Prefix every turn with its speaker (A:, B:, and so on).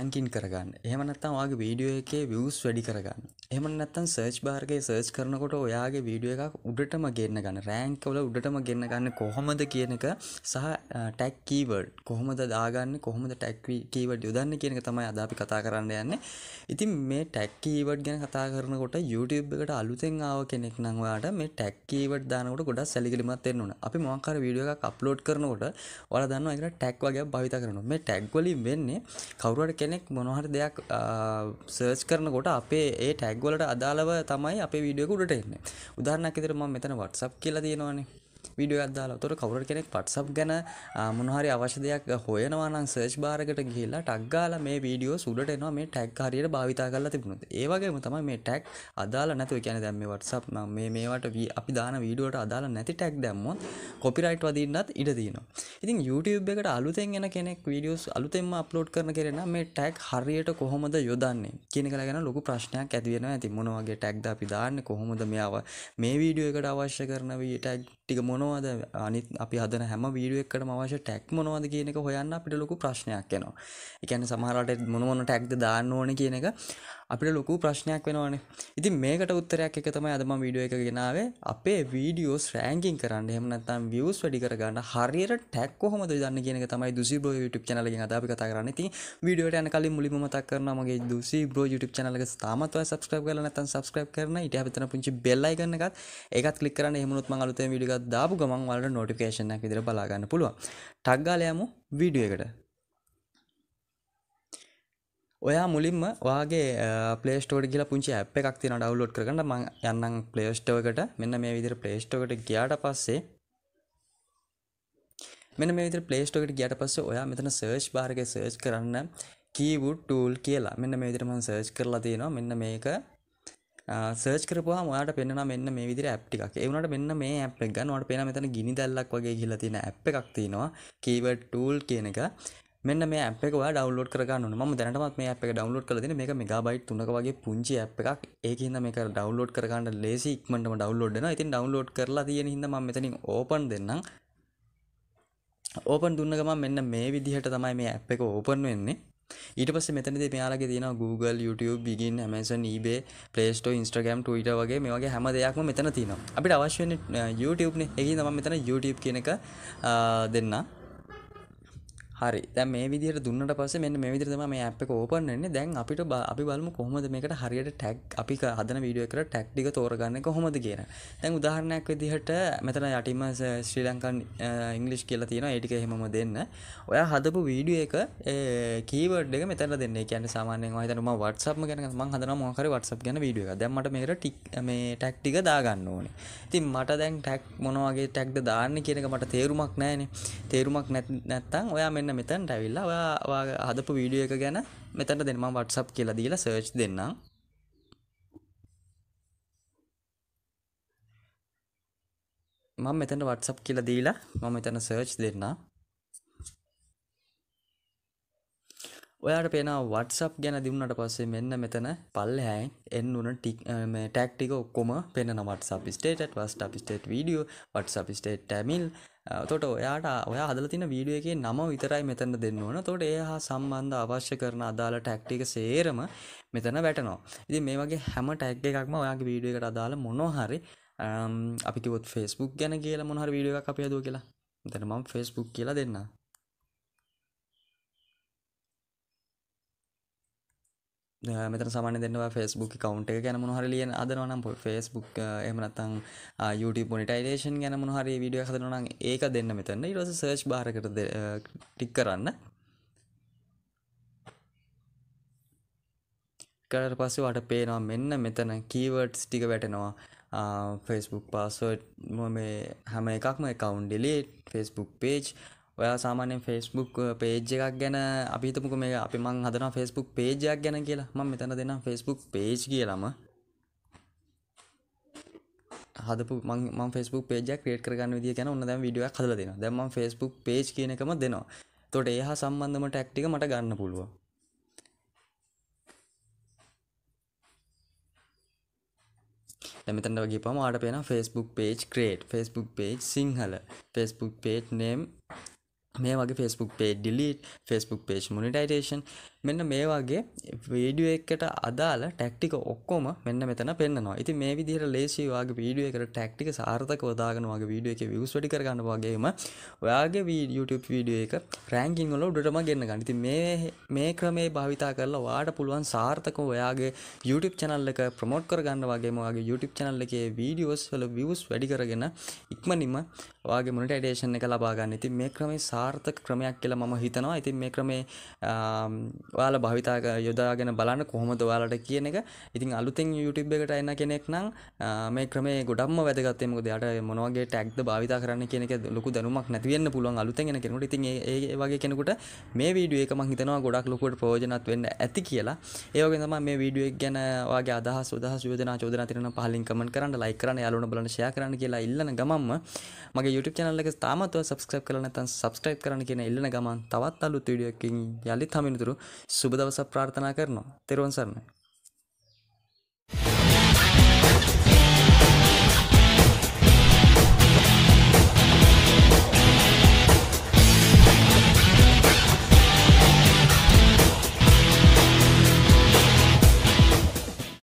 A: Ranking කරගන්න. එහෙම නැත්නම් ඔයාගේ වීඩියෝ එකේ views වැඩි කරගන්න. එහෙම නැත්නම් search bar එකේ search කරනකොට ඔයාගේ වීඩියෝ එකක් උඩටම ගෙන්න ගන්න. rank වල උඩටම ගෙන්න ගන්න කොහොමද කියන එක සහ tag keyword කොහොමද දාගන්නේ, කොහොමද tag keyword යොදන්නේ කියන එක තමයි අද අපි කතා කරන්න යන්නේ. ඉතින් මේ tag keyword ගැන කතා කරනකොට YouTube එකට අලුතෙන් ආව කෙනෙක් නම් ඔයාට මේ tag keyword දානකොට ගොඩක් සැලකිලිමත් වෙන්න ඕන. අපි මොකක් හරි වීඩියෝ එකක් අප්ලෝඩ් කරනකොට ඔයාලා දන්නවා ඒකට tag වගේක් භාවිත කරනවා. මේ tag වලින් වෙන්නේ කවුරු හරි කෙනෙක් මොනවා හරි දෙයක් සර්ච් කරනකොට අපේ ඒ tag වලට අදාළව තමයි අපේ වීඩියෝ එක උඩට එන්නේ. උදාහරණයක් විදිහට මම මෙතන WhatsApp කියලා තියෙනවානේ. වීඩියෝ එකක් දාලා. උතොර කවුරු හරි කෙනෙක් WhatsApp ගැන මොනවා හරි අවශ්‍ය දෙයක් හොයනවා නම් search bar එකට ගිහිල්ලා tag ගාලා මේ වීඩියෝස් උඩට එනවා මේ tag හරියට භාවිතා කරලා තිබුණොත්. ඒ වගේම තමයි මේ tag අදාළ නැතුව කියන්නේ දැන් මේ WhatsApp මේවට අපි දාන වීඩියෝට අදාළ නැති tag දැම්මොත් copyright වදින්නත් ඉඩ තියෙනවා. ඉතින් YouTube එකට අලුතෙන් එන කෙනෙක් වීඩියෝස් අලුතෙන්ම අප්ලෝඩ් කරන කෙනෙක් නම් මේ tag හරියට කොහොමද යොදන්නේ කියන එක ගැන ලොකු ප්‍රශ්නයක් ඇති වෙනවා. ඇති මොන වගේ tag ද අපි දාන්නේ, කොහොමද මේ වීඩියෝ එකට අවශ්‍ය කරන tag ටික මොනවද, අනිත් අපි හදන හැම වීඩියෝ එකකටම අවශ්‍ය ටැග් මොනවද කියන එක හොයන්න අපිට ලොකු ප්‍රශ්නයක් එනවා. ඒ කියන්නේ සමහරවිට මොන ටැග්ද දාන්න ඕනේ කියන එක අපිට ලොකු ප්‍රශ්නයක් වෙනවනේ. ඉතින් මේකට උත්තරයක් එක තමයි අද මම වීඩියෝ එක ගෙනාවේ. අපේ වීඩියෝස් රෑන්කින් කරන්න, එහෙම නැත්නම් views වැඩි කරගන්න හරියට ටැග් කොහොමද දාන්නේ කියන එක තමයි Dusi bro YouTube channel එකෙන් අද අපි කතා කරන්නේ. ඉතින් වීඩියෝ එකට යන කලින් මුලින්ම මතක් කරනවා මගේ Dusi bro YouTube channel එක තාමත් ඔයා subscribe කරලා නැත්නම් subscribe කරන්න. ඊට හැබැයි පුංචි bell icon එකත් ඒකත් click කරන්න. එහෙම වුණොත් මම අලුතෙන් වීඩියෝ එකක් දාපු ගමන් ඔයාලට notification එකක් විදිහට බලා ගන්න පුළුවන්. ටග් ගාලා යමු වීඩියෝ එකට. ඔයා මුලින්ම ඔයාගේ Play Store එකට ගිහලා පුංචි app එකක් තියෙනවා download කරගන්න. මම යන්නම් Play Store එකට. මෙන්න මේ විදිහට Play Store එකට ගියාට පස්සේ ඔයා මෙතන search bar එකේ search කරන්න keyword tool කියලා. මෙන්න මේ විදිහට මම search කරලා තියෙනවා. මෙන්න මේක සර්ච් කරපුවාම ඔයාලට පෙන්නනවා මෙන්න මේ විදිහට ඇප් ටිකක්. ඒ වුණාට මෙන්න මේ ඇප් එක ගන්න ඔයාලට පේනවා මෙතන ගිනි දැල්ලක් වගේ ගිහිලා තියෙන ඇප් එකක් තියෙනවා. keyword tool කියන එක. මෙන්න මේ ඇප් එක ඔයා ඩවුන්ලෝඩ් කරගන්න ඕනේ. මම දැනටමත් මේ ඇප් එක ඩවුන්ලෝඩ් කරලා තියෙනවා. මේක මෙගාබයිට් 3ක වගේ පුංචි ඇප් එකක්. ඒකින්ද මේක ඩවුන්ලෝඩ් කරගන්න ලේසි, ඉක්මනටම ඩවුන්ලෝඩ් වෙනවා. ඉතින් ඩවුන්ලෝඩ් කරලා තියෙන හින්දා මම මෙතනින් ඕපන් දෙන්නම්. ඕපන් දුන්න ගමන් මෙන්න මේ විදිහට තමයි මේ ඇප් එක ඕපන් වෙන්නේ. ඊට පස්සේ මෙතනදී මෙයාලගේ තියෙනවා Google, YouTube, Begin, Amazon, eBay, Play Store, Instagram, Twitter වගේ මේ වගේ හැම දෙයක්ම මෙතන තියෙනවා. අපිට අවශ්‍ය වෙන්නේ YouTube නේ. ඒකින් තමයි මෙතන YouTube කියන එක දෙන්න. හරි. දැන් මේ විදිහට දුන්නට පස්සේ මෙන්න මේ විදිහට තමයි මේ app එක open වෙන්නේ. දැන් අපි බලමු කොහොමද මේකට හරියට tag අපි හදන වීඩියෝ එකට tag ටික තෝරගන්නේ කොහොමද කියලා. දැන් උදාහරණයක් විදිහට මෙතන යටින්ම ශ්‍රී ලංකන් ඉංග්‍රීසි කියලා තියෙනවා. ඒ ටික එහෙමම දෙන්න. ඔයා හදපු වීඩියෝ එක keyword එක මෙතන දෙන්න. ඒ කියන්නේ සාමාන්‍යයෙන් ඔයා හිතන්න මම WhatsApp ගැන මම හදනවා මොකක් හරි WhatsApp ගැන වීඩියෝ එකක්. දැන් මට මේකට මේ tag ටික දාගන්න ඕනේ. ඉතින් මට දැන් tag මොන වගේ tagද දාන්නේ කියන එක මට තේරුමක් නැහැනේ. තේරුමක් නැත්නම් ඔයා මෙතනට ඇවිල්ලා ඔයා හදපු වීඩියෝ එක ගැන මෙතනට දෙන්න. මම WhatsApp කියලා දීලා search දෙන්නම්. මම මෙතනට WhatsApp කියලා දීලා මම මෙතන search දෙන්නම්. ඔයාලට පේනවා WhatsApp ගැන දිනුනට පස්සේ මෙන්න මෙතන පල්ලෙහායෙන් එන්න උන මේ tag ටික ඔක්කොම පෙන්නනවා. WhatsApp status, WhatsApp status video, WhatsApp status Tamil. එතකොට ඔයා හදලා තියෙන වීඩියෝ එකේ නම විතරයි මෙතන දෙන්න ඕන. එතකොට ඒ හා සම්බන්ධ අවශ්‍ය කරන අදාළ tag ටික සේරම මෙතන වැටෙනවා. ඉතින් මේ වගේ හැම tag එකක්ම ඔයාගේ වීඩියෝ එකට අදාළ මොනවා හරි අපි කිව්වොත් Facebook ගැන කියලා මොන හරි වීඩියෝ එකක් අපි හදුවා කියලා. මෙතන මම Facebook කියලා දෙන්නම්. මෙතන සාමාන්‍යයෙන් දෙන්න ඔයා Facebook account එක ගැන මොන හරි ලියන හදනවා නම් Facebook එහෙම නැත්නම් YouTube monetization ගැන මොන හරි වීඩියෝ එකක් හදනවා නම් ඒක දෙන්න මෙතන. ඊට පස්සේ search bar එකට ටික් කරන්න. ඊට පස්සේ ඔයාලට පේනවා මෙන්න මෙතන keywords ටික වැටෙනවා. Facebook password මේ හැම එකක්ම account delete, Facebook page. ඔයා සාමාන්‍යයෙන් Facebook page එකක් ගැන අපි හිතමුකෝ මේ අපි මං හදනවා Facebook page එකක් ගැන කියලා. මම මෙතන දෙන්නම් Facebook page කියලාම. හදපු මම Facebook page එකක් create කරගන්න විදිය ගැන ඔන්න දැන් වීඩියෝ එකක් හදලා දෙනවා. දැන් මම Facebook page කියන එකම දෙනවා. එතකොට ඒ හා සම්බන්ධම tag ටික මට ගන්න පුළුවන්. දැන් මෙතනට ගිහපුවම ඔයාලට පේනවා Facebook page create, Facebook page Sinhala, Facebook page name මේ වගේ Facebook page delete, Facebook page monetization මෙන්න මේ වගේ වීඩියෝ එකකට අදාළ ටැක්ටික ඔක්කොම මෙන්න මෙතන පෙන්නනවා. ඉතින් මේ විදිහට ලේසි ඔයාගේ වීඩියෝ එකට ටැක්ටික සාර්ථකව දාගෙන ඔයාගේ වීඩියෝ එකේ views වැඩි කරගන්න වගේම ඔයාගේ YouTube වීඩියෝ එක රෑන්කින් වල උඩටම ගෙන්න ගන්න. ඉතින් මේ ක්‍රමේ භාවිතා කරලා ඔයාට පුළුවන් සාර්ථකව ඔයාගේ YouTube channel එක ප්‍රොමෝට් කරගන්න වගේම ඔයාගේ YouTube channel එකේ වීඩියෝස් වල views වැඩි කරගෙන ඉක්මනින්ම ඔයාගේ මොනිටයිසේෂන් එක ලබා ගන්න. ඉතින් මේ ක්‍රමේ සාර්ථක ක්‍රමයක් කියලා මම හිතනවා. ඉතින් මේ ක්‍රමේ ඔයාලා භාවිතා යොදාගෙන බලන්න කොහොමද ඔයාලට කියන එක. ඉතින් අලුතෙන් YouTube එකට එන කෙනෙක් නම් මේ ක්‍රමේ ගොඩක්ම වැදගත්. මොකද යාට මොන වගේ ටැග්ද භාවිතා කරන්න කියන එක ලොකු දැනුමක් නැති වෙන්න පුළුවන් අලුතෙන් එන කෙනෙකුට. ඉතින් ඒ වගේ කෙනෙකුට මේ වීඩියෝ එක මම හිතනවා ගොඩක් ලොකුවට ප්‍රයෝජනවත් වෙන්න ඇති කියලා. ඒ වගේම තමයි මේ වීඩියෝ එක ගැන ඔයාගේ අදහස් යෝජනා චෝදනා තියෙනවා පහලින් කමෙන්ට් කරන්න, ලයික් කරන්න, යාළුවන්ට බලන්න ෂෙයා කරන්න කියලා ඉල්ලන ගමන්ම මගේ YouTube channel එක තාමත් ඔයා subscribe කරලා නැත්නම් subscribe කරන්න කියන ඉල්ලන ගමන් තවත් අලුත් වීඩියෝ එකකින් යලිත් හමුවෙනතුරු සුබ දවසක් ප්‍රාර්ථනා කරනවා. තෙරුවන් සරණයි.